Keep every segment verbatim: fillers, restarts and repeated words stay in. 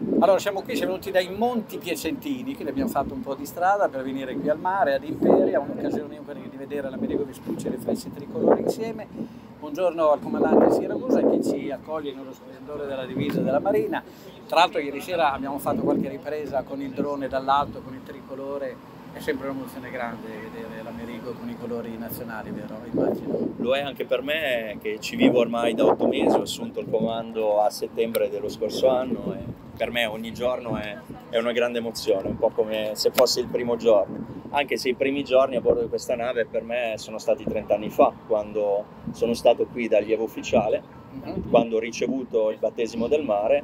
Allora, siamo qui, siamo venuti dai Monti Piacentini, che abbiamo fatto un po' di strada per venire qui al mare, ad Imperia, un'occasione di vedere l'Amerigo Vespucci e i riflessi tricolori insieme. Buongiorno al comandante Siragusa che ci accoglie nello splendore della divisa della Marina. Tra l'altro ieri sera abbiamo fatto qualche ripresa con il drone dall'alto, con il tricolore. È sempre un'emozione grande vedere l'Amerigo con i colori nazionali, vero? Immagino. Lo è anche per me, che ci vivo ormai da otto mesi, ho assunto il comando a settembre dello scorso anno e per me ogni giorno è, è una grande emozione, un po' come se fosse il primo giorno. Anche se i primi giorni a bordo di questa nave per me sono stati trenta anni fa, quando sono stato qui da allievo ufficiale, uh-huh. quando ho ricevuto il battesimo del mare,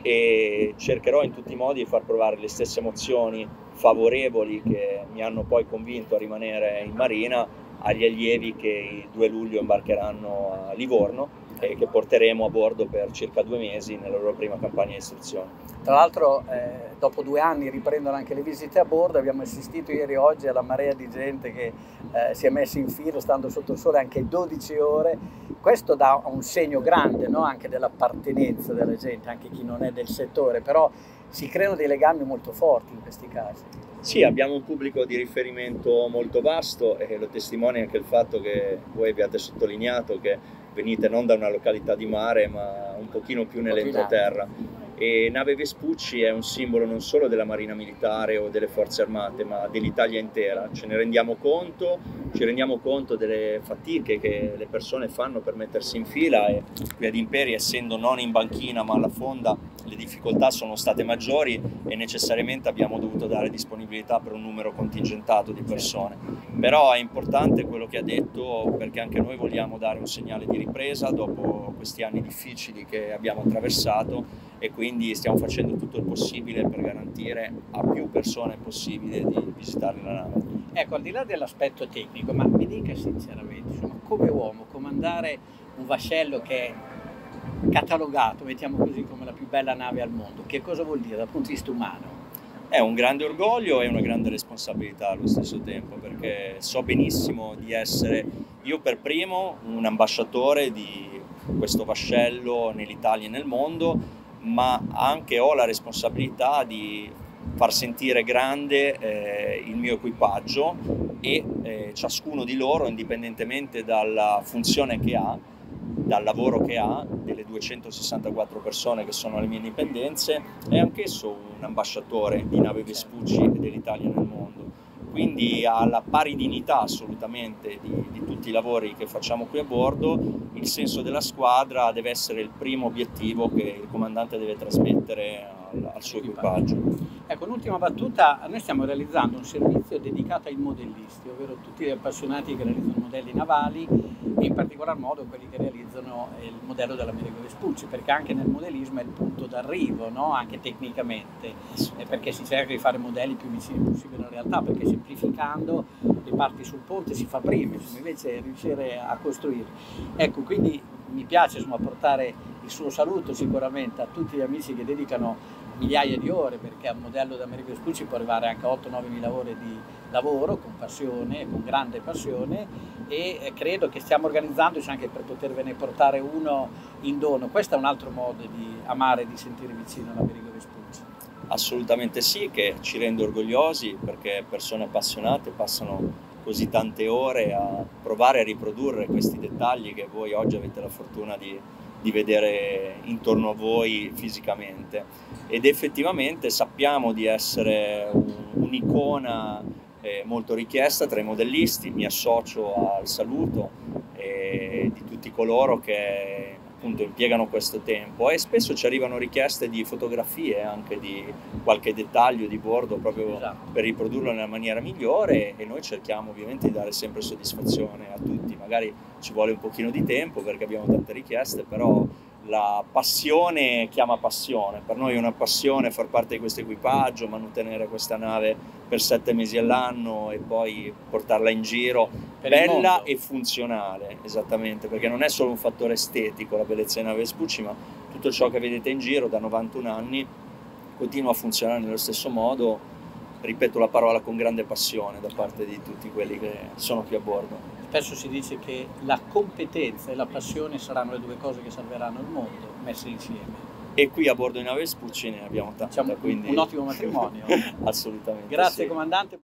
e cercherò in tutti i modi di far provare le stesse emozioni favorevoli che mi hanno poi convinto a rimanere in Marina agli allievi che il due luglio imbarcheranno a Livorno e che porteremo a bordo per circa due mesi nella loro prima campagna di istruzione. Tra l'altro eh, dopo due anni riprendono anche le visite a bordo, abbiamo assistito ieri e oggi alla marea di gente che eh, si è messa in fila stando sotto il sole anche dodici ore. Questo dà un segno grande, no? Anche dell'appartenenza della gente, anche chi non è del settore, però si creano dei legami molto forti in questi casi. Sì, abbiamo un pubblico di riferimento molto vasto e lo testimonia anche il fatto che voi abbiate sottolineato che venite non da una località di mare ma un pochino più nell'entroterra. E Nave Vespucci è un simbolo non solo della Marina Militare o delle Forze Armate, ma dell'Italia intera. Ce ne rendiamo conto, ci rendiamo conto delle fatiche che le persone fanno per mettersi in fila e qui ad Imperia, essendo non in banchina ma alla fonda, le difficoltà sono state maggiori e necessariamente abbiamo dovuto dare disponibilità per un numero contingentato di persone. Però è importante quello che ha detto, perché anche noi vogliamo dare un segnale di ripresa dopo questi anni difficili che abbiamo attraversato e quindi stiamo facendo tutto il possibile per garantire a più persone possibile di visitare la nave. Ecco, al di là dell'aspetto tecnico, ma mi dica sinceramente, insomma, come uomo, comandare un vascello che è catalogato, mettiamo così, come la più bella nave al mondo, che cosa vuol dire dal punto di vista umano? È un grande orgoglio e una grande responsabilità allo stesso tempo, perché so benissimo di essere io per primo un ambasciatore di questo vascello nell'Italia e nel mondo, ma anche ho la responsabilità di far sentire grande eh, il mio equipaggio e eh, ciascuno di loro, indipendentemente dalla funzione che ha, dal lavoro che ha, delle duecentosessantaquattro persone che sono alle mie dipendenze, è anch'esso un ambasciatore di Nave Vespucci e dell'Italia nel mondo. Quindi ha la pari dignità assolutamente di, di tutti i lavori che facciamo qui a bordo. Il senso della squadra deve essere il primo obiettivo che il comandante deve trasmettere al, al suo equipaggio. Ecco, un'ultima battuta, noi stiamo realizzando un servizio dedicato ai modellisti, ovvero tutti gli appassionati che realizzano modelli navali e in particolar modo quelli che realizzano il modello dell'Amerigo Vespucci, perché anche nel modellismo è il punto d'arrivo, no? Anche tecnicamente, eh, perché si cerca di fare modelli più vicini possibile alla realtà, perché semplificando le parti sul ponte si fa prima, invece riuscire a costruire. Ecco, quindi mi piace insomma, portare il suo saluto sicuramente a tutti gli amici che dedicano migliaia di ore, perché un modello d'Amerigo Vespucci può arrivare anche a otto nove mila ore di lavoro con passione, con grande passione, e credo che stiamo organizzandoci anche per potervene portare uno in dono. Questo è un altro modo di amare e di sentire vicino l'Amerigo Vespucci. Assolutamente sì, che ci rende orgogliosi perché persone appassionate passano così tante ore a provare a riprodurre questi dettagli che voi oggi avete la fortuna di, di vedere intorno a voi fisicamente, ed effettivamente sappiamo di essere un'icona eh, molto richiesta tra i modellisti. Mi associo al saluto eh, di tutti coloro che appunto impiegano questo tempo, e spesso ci arrivano richieste di fotografie anche di qualche dettaglio di bordo proprio esatto. per riprodurlo nella maniera migliore, e noi cerchiamo ovviamente di dare sempre soddisfazione a tutti. Magari ci vuole un pochino di tempo perché abbiamo tante richieste, però la passione chiama passione. Per noi è una passione far parte di questo equipaggio, mantenere questa nave per sette mesi all'anno e poi portarla in giro per bella e funzionale, esattamente, perché non è solo un fattore estetico la bellezza di Nave Vespucci, ma tutto ciò che vedete in giro da novantuno anni continua a funzionare nello stesso modo. Ripeto la parola, con grande passione da parte di tutti quelli che sono qui a bordo. Spesso si dice che la competenza e la passione saranno le due cose che salveranno il mondo messe insieme. e qui a bordo di Nave Vespucci ne abbiamo tanta, diciamo, quindi un ottimo matrimonio. assolutamente Grazie sì. comandante.